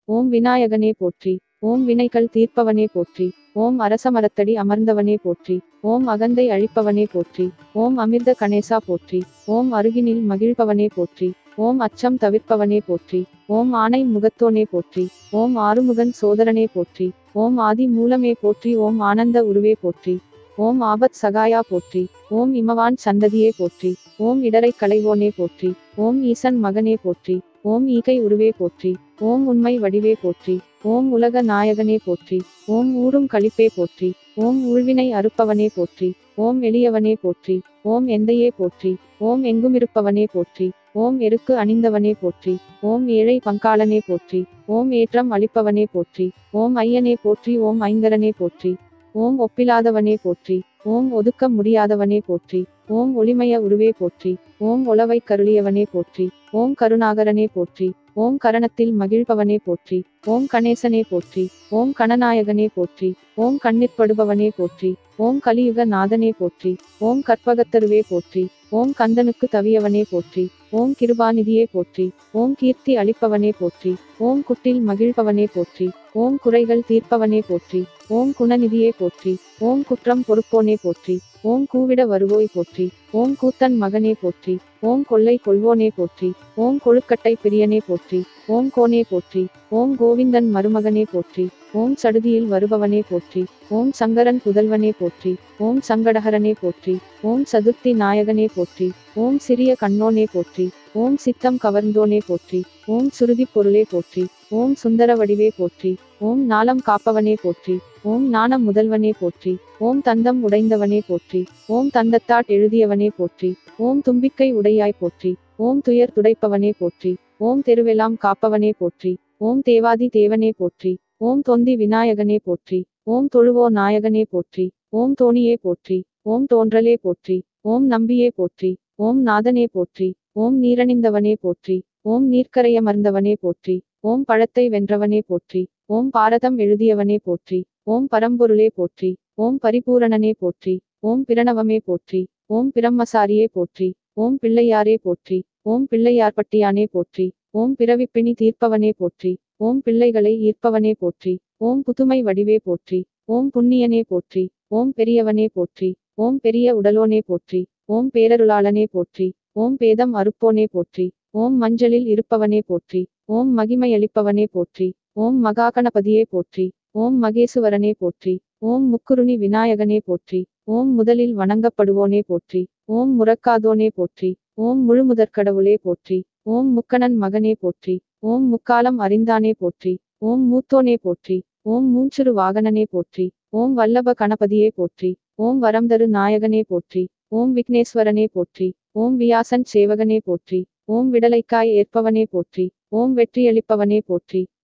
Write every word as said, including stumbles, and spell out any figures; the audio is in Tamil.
ஓம் விநாயகனே போற்றி. ஓம் வினைகள் தீர்ப்பவனே போற்றி. ஓம் அரசமரத்தடி அமர்ந்தவனே போற்றி. ஓம் அகந்தை அழிப்பவனே போற்றி. ஓம் அமிர்த கணேசா போற்றி. ஓம் அருகினில் மகிழ்பவனே போற்றி. ஓம் அச்சம் தவிர்ப்பவனே போற்றி. ஓம் ஆனை முகத்தோனே போற்றி. ஓம் ஆறுமுகன் சோதரனே போற்றி. ஓம் ஆதி மூலமே போற்றி. ஓம் ஆனந்த உருவே போற்றி. ஓம் ஆபத் சகாயா போற்றி. ஓம் இமவான் சந்ததியே போற்றி. ஓம் இடரை களைவோனே போற்றி. ஓம் ஈசன் மகனே போற்றி. ஓம் ஈகை உருவே போற்றி. ஓம் உண்மை வடிவே போற்றி. ஓம் உலக நாயகனே போற்றி. ஓம் ஊரும் களிப்பே போற்றி. ஓம் ஊழ்வினை அறுப்பவனே போற்றி. ஓம் எளியவனே போற்றி. ஓம் எந்தையே போற்றி. ஓம் எங்குமிருப்பவனே போற்றி. ஓம் எருக்கு அணிந்தவனே போற்றி. ஓம் ஏழை பங்காளனே போற்றி. ஓம் ஏற்றம் அளிப்பவனே போற்றி. ஓம் ஐயனே போற்றி. ஓம் ஐங்கரனே போற்றி. ஓம் ஒப்பிலாதவனே போற்றி. ஓம் ஒதுக்க முடியாதவனே போற்றி. ஓம் ஒளிமய உருவே போற்றி. ஓம் ஒளவை கருளியவனே போற்றி. ஓம் கருணாகரனே போற்றி. ஓம் கரணத்தில் மகிழ்பவனே போற்றி. ஓம் கணேசனே போற்றி. ஓம் கணநாயகனே போற்றி. ஓம் கண்ணிற்படுபவனே போற்றி. ஓம் கலியுக நாதனே போற்றி. ஓம் கற்பகத்தருவே போற்றி. ஓம் கந்தனுக்கு தவியவனே போற்றி. ஓம் கிருபாநிதியே போற்றி. ஓம் கீர்த்தி அளிப்பவனே போற்றி. ஓம் குட்டில் மகிழ்பவனே போற்றி. ஓம் குறைகள் தீர்ப்பவனே போற்றி. ஓம் குணநிதியே போற்றி. ஓம் குற்றம் பொறுப்போனே போற்றி. ஓம் கூவிட வருவோய் போற்றி. ஓம் கூத்தன் மகனே போற்றி. ஓம் கொள்ளை கொள்வோனே போற்றி. ஓம் கொழுக்கட்டை பிரியனே போற்றி. ஓம் கோனே போற்றி. ஓம் கோவிந்தன் மருமகனே போற்றி. ஓம் சடுதியில் வருபவனே போற்றி. ஓம் சங்கரன் புதல்வனே போற்றி. ஓம் சங்கடஹரனே போற்றி. ஓம் சதுர்த்தி நாயகனே போற்றி. ஓம் சிறிய கண்ணோனே போற்றி. ஓம் சித்தம் கவர்ந்தோனே போற்றி. ஓம் சுருதி பொருளே போற்றி. ஓம் சுந்தர வடிவே போற்றி. ஓம் நாளம் காப்பவனே போற்றி. ஓம் ஞான முதல்வனே போற்றி. ஓம் தந்தம் உடைந்தவனே போற்றி. ஓம் தந்தத்தாட் எழுதியவனே போற்றி. ஓம் தும்பிக்கை உடையாய் போற்றி. ஓம் துயர் துடைப்பவனே போற்றி. ஓம் தெருவெல்லாம் காப்பவனே போற்றி. ஓம் தேவாதி தேவனே போற்றி. ஓம் தொந்தி விநாயகனே போற்றி. ஓம் தொழுவோ நாயகனே போற்றி. ஓம் தோணியே போற்றி. ஓம் தோன்றலே போற்றி. ஓம் நம்பியே போற்றி. ஓம் நாதனே போற்றி. ஓம் நீரணிந்தவனே போற்றி. ஓம் நீர்க்கரையமர்ந்தவனே போற்றி. ஓம் பழத்தை வென்றவனே போற்றி. ஓம் பாரதம் எழுதியவனே போற்றி. ஓம் பரம்பொருளே போற்றி. ஓம் பரிபூரணனே போற்றி. ஓம் பிரணவமே போற்றி. ஓம் பிரம்மசாரியே போற்றி. ஓம் பிள்ளையாரே போற்றி. ஓம் பிள்ளையார்பட்டியானே போற்றி. ஓம் பிறவிப்பிணி தீர்ப்பவனே போற்றி. ஓம் பிள்ளைகளை ஈர்ப்பவனே போற்றி. ஓம் புதுமை வடிவே போற்றி. ஓம் புண்ணியனே போற்றி. ஓம் பெரியவனே போற்றி. ஓம் பெரிய உடலோனே போற்றி. ஓம் பேரருளாளனே போற்றி. ஓம் பேதம் அறுப்போனே போற்றி. ஓம் மஞ்சளில் இருப்பவனே போற்றி. ஓம் மகிமையளிப்பவனே போற்றி. ஓம் மகாகணபதியே போற்றி. ஓம் மகேசுவரனே போற்றி. ஓம் முக்குருணி விநாயகனே போற்றி. ஓம் முதலில் வணங்கப்படுவோனே போற்றி. ஓம் முறக்காதோனே போற்றி. ஓம் முழுமுதற்கடவுளே போற்றி. ஓம் முக்கணன் மகனே போற்றி. ஓம் முக்காலம் அறிந்தானே போற்றி. ஓம் மூத்தோனே போற்றி. ஓம் மூஞ்சுரு வாகனனே போற்றி. ஓம் வல்லப கணபதியே போற்றி. ஓம் வரம்தரு நாயகனே போற்றி. ஓம் விக்னேஸ்வரனே போற்றி. ஓம் வியாசன் சேவகனே போற்றி. ஓம் விடலைக்காய் ஏற்பவனே போற்றி. ஓம் வெற்றியளிப்பவனே போற்றி.